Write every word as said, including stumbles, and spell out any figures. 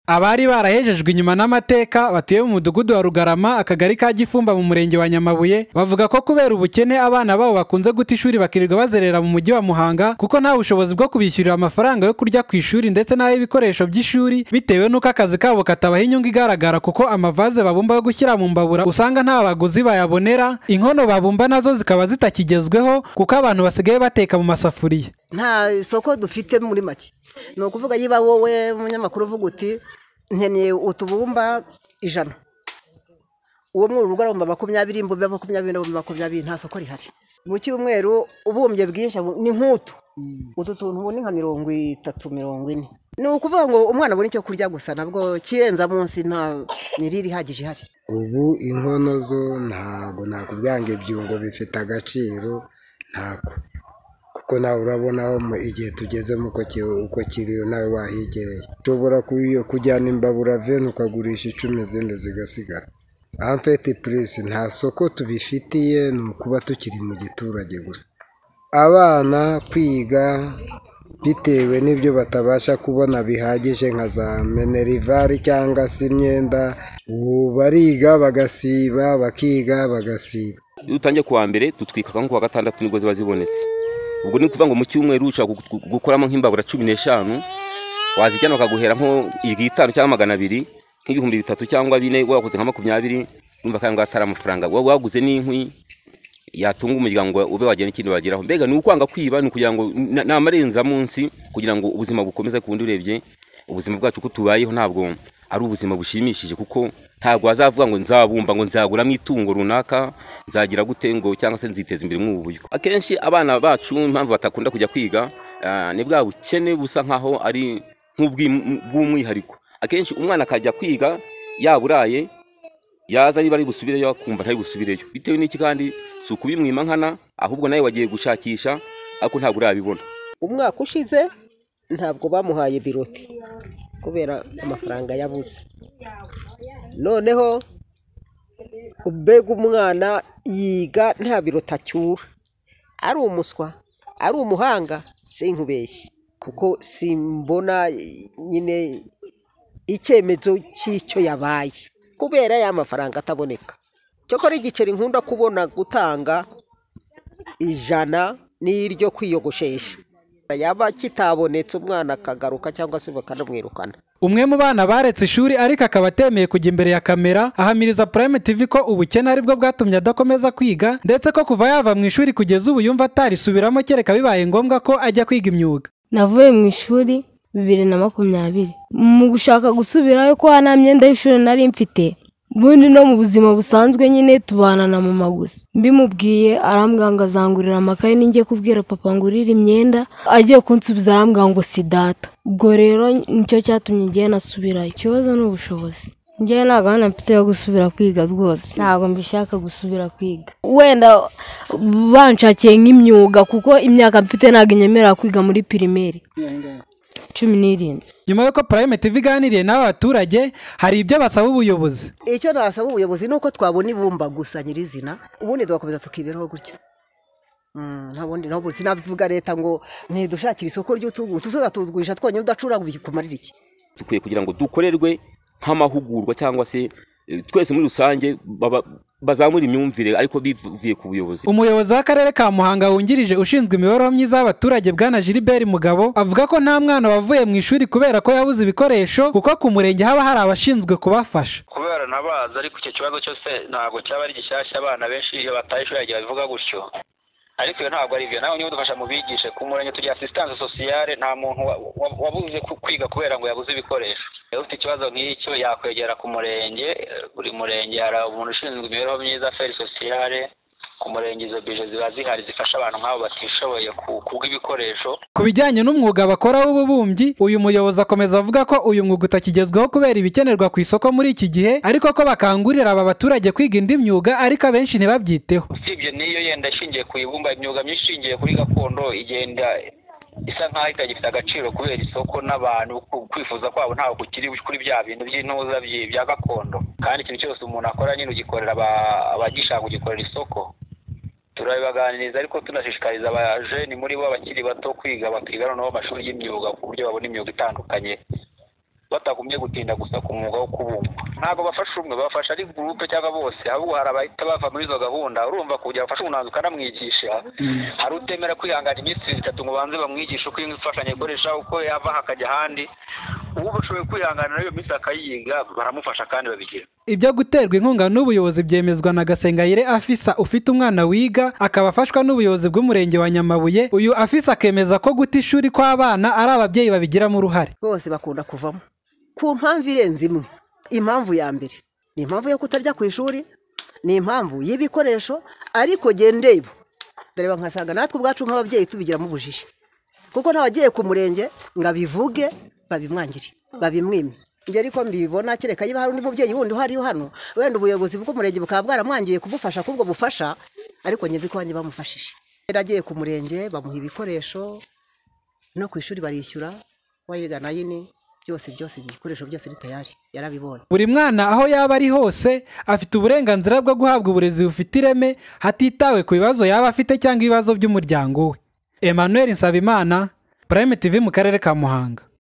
Abari barahejejwe inyuma n'amateka batuye mu mudugudu wa Rugarama akagari ka Gifumba mu murenge wa Nyamabuye bavuga ko kubera ubukene abana babo bakunze guta ishuri bakirirwa bazerera mu mujyi wa Muhanga kuko nta bushobozi bwo kubishyurira amafaranga yo kurya ku ishuri ndetse n'ayo ibikoresho by'ishuri bitewe n'uko akazi kabo katabaha inyungu igaragara kuko amavaze babumba yo gushyira mu mbabura usanga nta baguzi bayabonera, inkono babumba nazo zikaba zitakigezweho kuko abantu basigaye bateka mu masafuriya. Nta isoko dufite muri make, ni ukuvuga yiba wowe umunyamakuru uvuga uti nkeneye utubumba ijana, uwo mu rugo arumba makumyabiri, imbumbe makumyabiri na makumyabiri, nta soko rihari. Mu cyumweru ubumbye bwinshi ni nk'utu utu tuntu ubu ni nka mirongo itatu mirongo ine. Ni ukuvuga ngo umwana abona icyo kurya gusa, nabwo kirenza munsi nta mirire ihagije ihari. Ubu inkono zo ntabwo nakubwira ngo ibyungo bifite agaciro ntako, kuko nawe urabona aho igihe tugezemo uko kiri nawe wahigereye. Ushobora kujyana imbabura veni ukagurisha icumi izindi zigasigara. Amfete purisi nta soko tubifitiye, ni ukuba tukiri mu giturage gusa. Abana kwiga bitewe n'ibyo batabasha kubona bihagije nka za minervari cyangwa se imyenda, ubu bariga bagasiba bakiga bagasiba. Iyo utangiye kuwa mbere tutwika nko kuwa gatandatu nibwo ziba zibonetse. Ubwo ni kuvuga ngo mu cyumweru ushaka gukoramo nk'imbabura cumi n'eshanu wazijyana bakaguhera nko igitanu cyangwa magana abiri nk'ibihumbi bitatu cyangwa bine, wakoze nka makumyabiri numva kandi ngo atari amafaranga waguze n'inkwi yatunga umuryango ube wagera ikindi bageraho. Mbega ni ukwanga kwiba, ni kugira ngo namarenza munsi kugira ngo ubuzima bukomeze kundi. Urebye ubuzima bwacu ko tubayeho ntabwo ari ubuzima bushimishije, kuko ntabwo azavuga ngo nzabumba ngo nzagura mu itungo runaka nzagira gute ngo cyangwa se nziteza imbere mu buryo. Akenshi abana bacu impamvu batakunda kujya kwiga ni bwa bukene busa nkaho ari nk'ubw'umwihariko. Akenshi umwana akajya kwiga yaburaye, yaza ari bari busubireyo akumva ntari busubireyo bitewe n'iki, kandi si ukubimwima nkana, ahubwo nawe wagiye gushakisha ariko ntabwo urabibona. Umwaka ushize ntabwo bamuhaye biroti kubera amafaranga yabuze, noneho ubega umwana yiga nta birota acyura, ari umuswa ari umuhanga sinkubeshye, kuko simbona nyine icyemezo cy'icyo yabaye kubera ya mafaranga ataboneka. Cyokora igiceri nkunda kubona gutanga ijana n'iryo kwiyogoshesha, yaba kitabonetse umwana akagaruka cyangwa se bakanamwirukana. Umwe mu bana baretse ishuri ariko akaba atemeye kujya imbere ya kamera ahamiriza Prime T V ko ubukene aribwo bwatumye adakomeza kwiga, ndetse ko kuva yava mu ishuri kugeza ubu yumva atarisubiramo kereka bibaye ngombwa ko ajya kwiga imyuga. Navuye mu ishuri bibiri na makumyabiri mu gushaka gusubirayo ko nta myenda y'ishuri nari mfite, bundi no mu buzima busanzwe nyine tubana na mama gusa. Mbimubwiye arambwira ngo azangurira amakaye, ninjye kubwira papa ngurira imyenda, agiye kunsubiza arambwira ngo si data. Ubwo rero nicyo cyatumye ngiye nasubirayo. Ikibazo ni ubushobozi. Ngiye ntabwo hano mfite yo gusubira kwiga rwose, ntabwo mbishaka gusubira kwiga. Wenda banshakiye nk'imyuga kuko imyaka mfite ntabwo inyemerera kwiga muri pirimeri cumi n'irindwi. Nyuma yuko Prime T V iganiriye n'aba baturage hari ibyo basaba ubuyobozi. Icyo nasaba ubuyobozi ni uko twabona ibumba gusa nyirizina, ubundi tugakomeza tukiberaho gutya. Ntabundi ntabwo sinavuga leta ngo ntidushakire isoko ry'utugu tuzoza tugurisha twonyine udacura bikumarira iki. Dukwiye kugira ngo dukorerwe nk'amahugurwa cyangwa se twese muri rusange bazamura imyumvire ariko bivuye ku buyobozi. Umuyobozi w'akarere ka Muhanga wungirije ushinzwe imibereho myiza y'abaturage bwana Gilbert Mugabo avuga ko nta mwana wavuye mu ishuri kubera ko yabuze ibikoresho, kuko ku murenge haba hari abashinzwe kubafasha. Kubera nabaza ariko icyo kibazo cyose ntabwo cyaba ari gishyashya, abana benshi iyo bataye ishuri yagiye bivuga gutyo, ariko iyo ntabwo ari byo. Nawe niba dufasha mu bigishe ku murenge tugira assistance sociale, nta muntu wabuze kwiga kubera ngo yabuze ibikoresho. Ufite ikibazo nk'icyo yakwegera ku murenge, buri murenge hari umuntu ushinzwe imibereho myiza affaires sociale, ku murenge izo bije ziba zihari zifasha abantu nk'abo batishoboye kubw'ibikoresho. Ku bijyanye n'umwuga bakora w'ububumbyi, uyu muyobozi akomeza avuga ko uyu mwuga utakigezweho kubera ibikenerwa ku isoko muri iki gihe, ariko ko bakangurira aba baturage kwiga indi myuga ariko abenshi ntibabyiteho. Usibye n'iyo yenda ishingiye ku ibumba, imyuga myinshi ishingiye kuri gakondo igenda isa nkaho itagifite agaciro kubera isoko n'abantu kwifuza kwabo ntaho kukiri kuri bya bintu by'intuza bya gakondo. Kandi ikintu cyose umuntu akora nyine ugikorera abagishaka kugikorera isoko. Turabibaganiriza ariko tunashishikariza abajeni muri bo abakiri bato kwiga, bakiga noneho amashuri y'imyuga ku buryo babona imyuga itandukanye batagombye gutinda gusa ku mwuga wo kubumba. Ntabwo bafasha umwe, bafasha ari groupe cyangwa bose, ahubwo hari abahita bava muri izo gahunda. Urumva kugira bafasha umuntu ukanamwigisha, hari utemera kwihangana iminsi itatu ngo banze bamwigisha uko imfashanyo ikoresha, uko yava hakajya ahandi. Ubu bashoboye kwihangana iyo minsi akayiga baramufasha kandi babigira. Ibyo guterwa inkunga n'ubuyobozi byemezwa na Gasengayire Afisa ufite umwana wiga akaba afashwa n'ubuyobozi bw'umurenge wa Nyamabuye. Uyu Afisa akemeza ko guta ishuri kw'abana ari ababyeyi babigiramo uruhare. Bose bakunda kuvamo ku mpamvu irenze imwe. Impamvu ya mbere ni impamvu yo kutarya ku ishuri, ni impamvu y'ibikoresho, ariko gendebo ndareba nkasanga natwe ubwacu nk'ababyeyi tubigiramo ubujiji, kuko ntabagiye ku murenge ngo abivuge babimwangire babimwime. Njye ariko mbibona kereka yiba hari undi mubyeyi wundi uhari hano, wenda ubuyobozi bw'umurenge bukaba bwaramwangiye kubufasha kubwo bufasha, ariko nyenzi ko wanjye bamufashije. Yaragiye ku murenge bamuha ibikoresho, no ku ishuri barishyura, wayiga na yini byose byose ibikoresho byose ni tayari yarabibonye. Buri mwana aho yaba ari hose afite uburenganzira bwo guhabwa uburezi bufite ireme hatitawe ku bibazo yaba afite cyangwa ibibazo by'umuryango we. Emmanuel Nsabimana, Prime T V mu karere ka Muhanga.